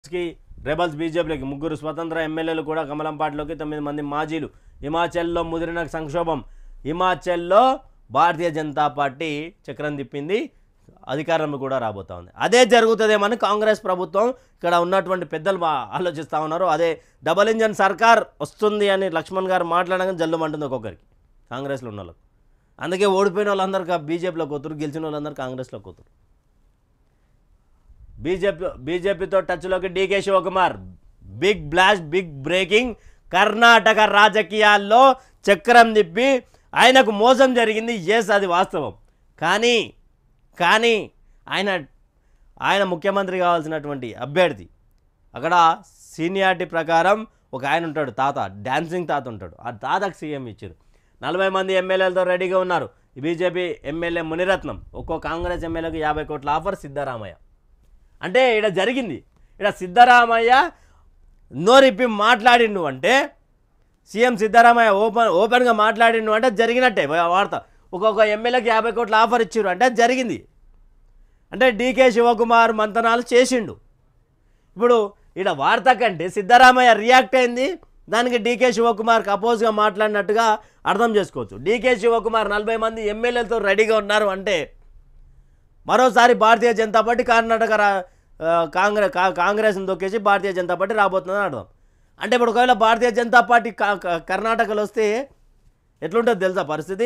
కి రెబల్స్ బీజేపీలోకి ముగ్గురు స్వతంత్ర ఎమ్మెల్యేలు కూడా కమలం పార్టీలోకి 9 మంది మాజీలు హిమాచల్లో ముదిరిన సంక్షోభం హిమాచల్లో భారతీయ జనతా పార్టీ చక్రం తిప్పింది అధికారం కూడా రాబోతా ఉంది అదే జరుగుతదేమని కాంగ్రెస్ ప్రభుత్వం ఇక్కడ ఉన్నటువంటి పెద్దలు ఆలోచిస్తా ఉన్నారు అదే డబుల్ ఇంజన్ సర్కార్ వస్తుంది అని లక్ష్మణ్ గారు మాట్లాడగానే జల్లుమంటుంది ఒక్కొక్కరికి కాంగ్రెస్లో ఉన్న వాళ్ళకి అందుకే ఓడిపోయిన వాళ్ళందరూ బీజేపీలో కూతురు గెలిచిన వాళ్ళందరూ కాంగ్రెస్లో కూతురు బీజేపీతో టచ్లోకి D K Shivakumar big blast big breaking Karnataka రాజకీయాల్లో చక్రం తిప్పి ఆయనకు మోసం జరిగింది ఎస్ అది వాస్తవం కానీ ఆయన ముఖ్యమంత్రి కావాల్సినటువంటి అభ్యర్థి అక్కడ సీనియారిటీ ప్రకారం ఒక ఆయన ఉంటాడు తాత డాన్సింగ్ తాత ఉంటాడు ఆ తాతకు సీఎం ఇచ్చారు 40 మంది ఎమ్మెల్యేలతో రెడీగా ఉన్నారు బీజేపీ ఎమ్మెల్యే మునిరత్నం ఒక్కో కాంగ్రెస్ ఎమ్మెల్యేకు 50 కోట్ల ఆఫర్ సిద్ధరామయ్య అంటే ఇక్కడ జరిగింది ఇక్కడ సిద్ధరామయ్య నోరిప్పి మాట్లాడిండు అంటే సీఎం సిద్ధరామయ్య ఓపెన్గా మాట్లాడిండు అంటే జరిగినట్టే వార్త ఒక్కొక్క ఎమ్మెల్యేకి 50 కోట్ల ఆఫర్ ఇచ్చారు అంటే జరిగింది అంటే డీకే శివకుమార్ మంతనాలు చేసిండు ఇప్పుడు ఇక్కడ వార్త కంటే సిద్ధరామయ్య రియాక్ట్ అయింది దానికి డీకే శివకుమార్కి అపోజ్గా మాట్లాడినట్టుగా అర్థం చేసుకోవచ్చు డీకే శివకుమార్ 40 మంది ఎమ్మెల్యేలతో రెడీగా ఉన్నారు అంటే మరోసారి భారతీయ జనతా పార్టీ కర్ణాటక కాంగ్రెస్ని తొక్కేసి భారతీయ జనతా పార్టీ రాబోతుందని అర్థం అంటే ఇప్పుడు ఒకవేళ భారతీయ జనతా పార్టీ కర్ణాటకలో వస్తే ఎట్లుంటుంది తెలుసా పరిస్థితి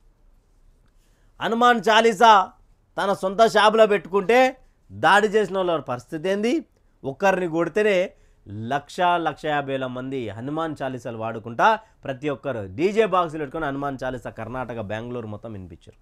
హనుమాన్ చాలీసా తన సొంత షాపులో పెట్టుకుంటే దాడి చేసిన వాళ్ళ పరిస్థితి ఏంది ఒక్కరిని కొడితేనే 1,50,000 మంది హనుమాన్ చాలీసాలు వాడుకుంటా ప్రతి ఒక్కరు డీజే బాక్సులు పెట్టుకొని హనుమాన్ చాలీసా కర్ణాటక బెంగళూరు మొత్తం వినిపించారు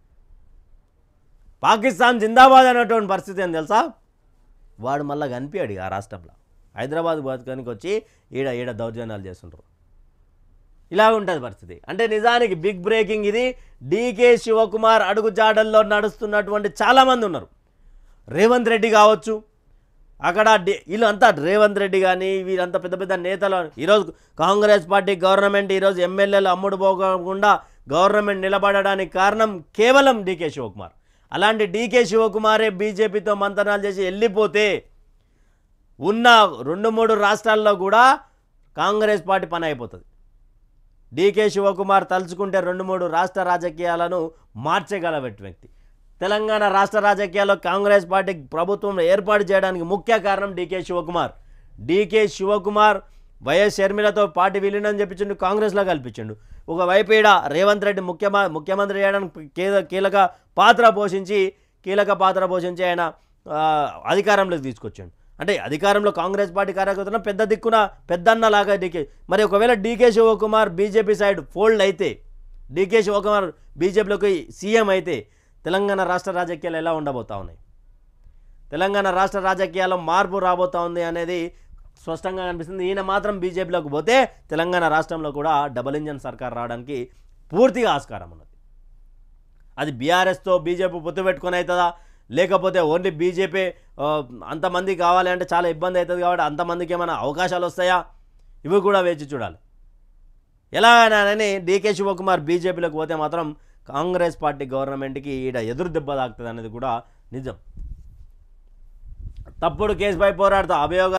పాకిస్తాన్ జిందాబాద్ అనేటువంటి పరిస్థితి ఏం తెలుసా వాడు మళ్ళీ కనిపించాడు ఆ రాష్ట్రంలో హైదరాబాద్ బతుకానికి వచ్చి ఈడ దౌర్జన్యాలు చేస్తుంటారు ఇలా ఉంటుంది పరిస్థితి అంటే నిజానికి బిగ్ బ్రేకింగ్ ఇది డీకే శివకుమార్ అడుగుజాడల్లో నడుస్తున్నటువంటి చాలామంది ఉన్నారు రేవంత్ రెడ్డి కావచ్చు అక్కడ వీళ్ళంతా రేవంత్ రెడ్డి కానీ వీళ్ళంతా పెద్ద పెద్ద నేతలు ఈరోజు కాంగ్రెస్ పార్టీ గవర్నమెంట్ ఈరోజు ఎమ్మెల్యేలు అమ్ముడు పోకుండా గవర్నమెంట్ నిలబడడానికి కారణం కేవలం డీకే శివకుమార్ అలాంటి డీకే శివకుమారే బీజేపీతో మంతనాలు చేసి వెళ్ళిపోతే ఉన్న 2-3 రాష్ట్రాల్లో కూడా కాంగ్రెస్ పార్టీ పని అయిపోతుంది డీకే శివకుమార్ తలుచుకుంటే 2-3 రాష్ట్ర రాజకీయాలను మార్చగల వ్యక్తి తెలంగాణ రాష్ట్ర రాజకీయాల్లో కాంగ్రెస్ పార్టీ ప్రభుత్వం ఏర్పాటు చేయడానికి ముఖ్య కారణం డీకే శివకుమార్ వైఎస్ షర్మిలతో పార్టీ విలీనం చెప్పించిండు కాంగ్రెస్లో కల్పించిండు ఒకవైపు ఈడ రేవంత్ రెడ్డి ముఖ్యమంత్రి చేయడానికి కీలక పాత్ర పోషించి ఆయన అధికారంలోకి తీసుకొచ్చాడు అంటే అధికారంలో కాంగ్రెస్ పార్టీ కార్యకర్తలను పెద్ద దిక్కున పెద్దన్నలాగా డీకే మరి ఒకవేళ D K Shivakumar BJP side fold అయితే డీకే శివకుమార్ బీజేపీలోకి సీఎం అయితే తెలంగాణ రాష్ట్ర రాజకీయాలు ఎలా ఉండబోతా ఉన్నాయి తెలంగాణ రాష్ట్ర రాజకీయాల్లో మార్పు రాబోతా ఉంది అనేది స్పష్టంగా కనిపిస్తుంది ఈయన మాత్రం బీజేపీలోకి పోతే తెలంగాణ రాష్ట్రంలో కూడా డబుల్ ఇంజన్ సర్కార్ రావడానికి పూర్తిగా ఆస్కారం ఉన్నది అది బీఆర్ఎస్తో బీజేపీ పొత్తు పెట్టుకొని అవుతుందా లేకపోతే ఓన్లీ బీజేపీ అంతమంది కావాలి అంటే చాలా ఇబ్బంది అవుతుంది కాబట్టి అంతమందికి ఏమైనా అవకాశాలు వస్తాయా ఇవి కూడా వేచి చూడాలి ఎలాగైనానని డీకే శివకుమార్ బీజేపీలోకి పోతే మాత్రం కాంగ్రెస్ పార్టీ గవర్నమెంట్కి ఈడ ఎదురు దెబ్బ తాకుతుంది అనేది కూడా నిజం తప్పుడు కేసుపై పోరాడుతూ అభియోగాలు